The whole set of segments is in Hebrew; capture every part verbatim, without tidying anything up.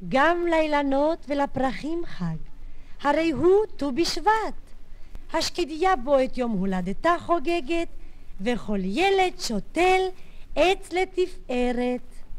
גם לאילנות ולפרחים חג, הרי הוא ט"ו בשבט. השקדיה בו את יום הולדתה חוגגת, וכל ילד שותל עץ לתפארת.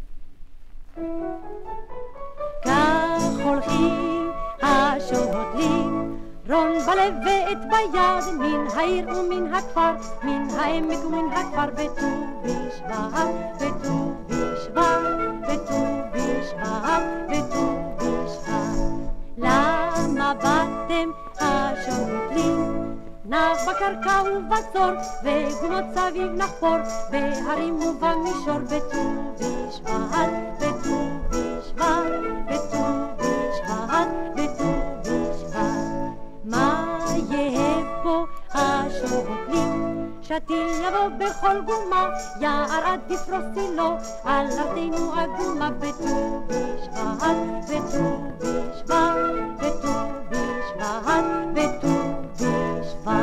כך הולכים השותלים, רון בלב ועת ביד, מן העיר ומן הכפר, מן העמק ומן הכפר, בט"ו בשבט, בט"ו בשבט, בט"ו בשבט, בט"ו בשבט. למה באתם השותלים? נח בקרקע ובצור, וגומות סביב נחפור, בהרים ובמישור, בט"ו בשבט, בט"ו בשבט, בט"ו בשבט, בט"ו בשבט. מה יהיה פה השותלים? שתיל יבוא בכל גומה, יער עדיף פרוסילו, על ארצנו עגומה, בט"ו בשבט, בט"ו בשבט, בט"ו בשבט, בט"ו בשבט.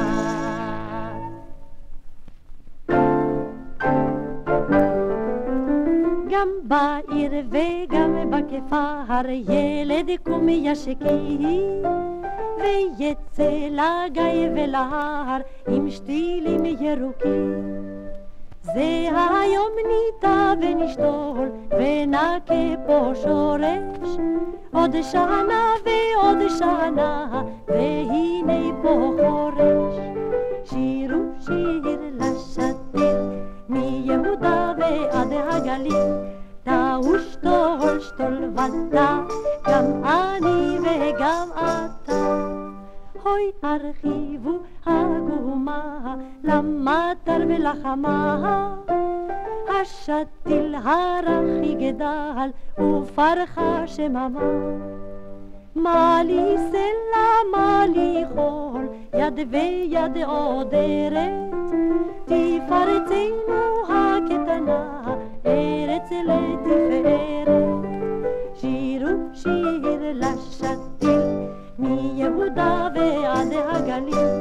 גם בעיר וגם בכפר, ילד יקום ישקי, ויצא לגיא ולהר עם שתילים ירוקים. זה היום ניטע ונשתול ונקה פה שורש, עוד שנה ועוד שנה והנה פה חורש. שירו שיר לשתיל מיהודה ועד הגליל, טעו שתול שתול ודה, גם אני וגם אתה. הוי הרחיבו הגומה למטר ולחמה, השתיל הרך יגדל ופרחה שממה. מה לי סלע, מה לי חול, יד ויד עודרת, תפארתנו הקטנה, ארץ לתפארת. שירו שיר לשתיל מיהודה ועד הגליל,